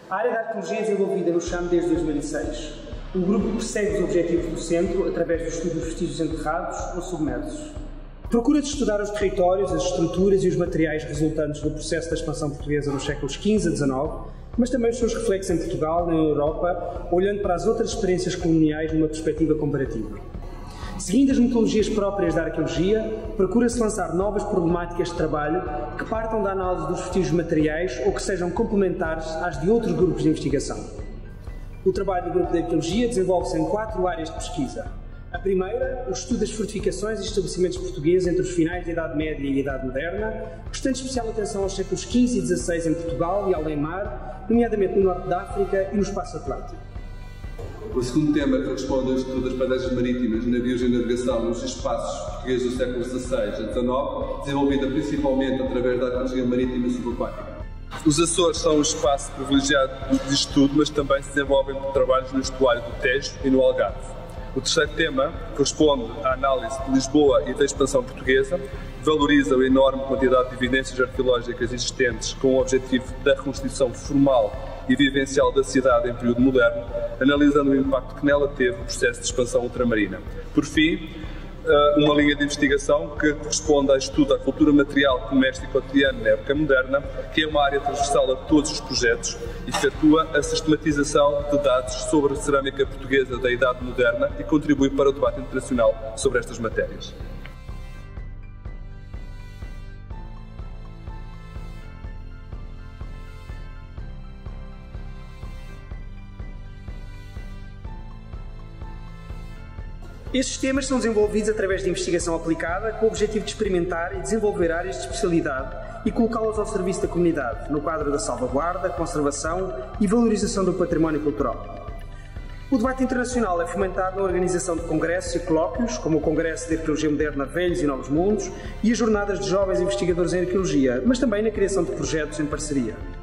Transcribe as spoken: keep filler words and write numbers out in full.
A área da arqueologia é desenvolvida no chão desde dois mil e seis. O grupo persegue os objetivos do centro através do estudo dos vestígios enterrados ou submersos. Procura de estudar os territórios, as estruturas e os materiais resultantes do processo da expansão portuguesa nos séculos quinze a dezanove, mas também os seus reflexos em Portugal, na Europa, olhando para as outras experiências coloniais numa perspectiva comparativa. Seguindo as metodologias próprias da arqueologia, procura-se lançar novas problemáticas de trabalho que partam da análise dos vestígios materiais ou que sejam complementares às de outros grupos de investigação. O trabalho do grupo de arqueologia desenvolve-se em quatro áreas de pesquisa. A primeira, o estudo das fortificações e estabelecimentos portugueses entre os finais da Idade Média e a Idade Moderna, prestando especial atenção aos séculos quinze e dezasseis em Portugal e além-mar, nomeadamente no Norte da África e no Espaço Atlântico. O segundo tema corresponde ao estudo das paissagens marítimas, navios e navegação nos espaços portugueses do século dezasseis a dezanove, desenvolvida principalmente através da arqueologia marítima e subaquática. Os Açores são um espaço privilegiado de estudo, mas também se desenvolvem trabalhos no estuário do Tejo e no Algarve. O terceiro tema corresponde à análise de Lisboa e da expansão portuguesa, valoriza a enorme quantidade de evidências arqueológicas existentes com o objetivo da reconstituição formal e vivencial da cidade em período moderno, analisando o impacto que nela teve o processo de expansão ultramarina. Por fim, uma linha de investigação que corresponde ao estudo da cultura material, comércio e cotidiano na época moderna, que é uma área transversal a todos os projetos e efetua a sistematização de dados sobre a cerâmica portuguesa da Idade Moderna e contribui para o debate internacional sobre estas matérias. Estes temas são desenvolvidos através de investigação aplicada com o objetivo de experimentar e desenvolver áreas de especialidade e colocá-las ao serviço da comunidade, no quadro da salvaguarda, conservação e valorização do património cultural. O debate internacional é fomentado na organização de congressos e colóquios, como o Congresso de Arqueologia Moderna Velhos e Novos Mundos e as Jornadas de Jovens Investigadores em Arqueologia, mas também na criação de projetos em parceria.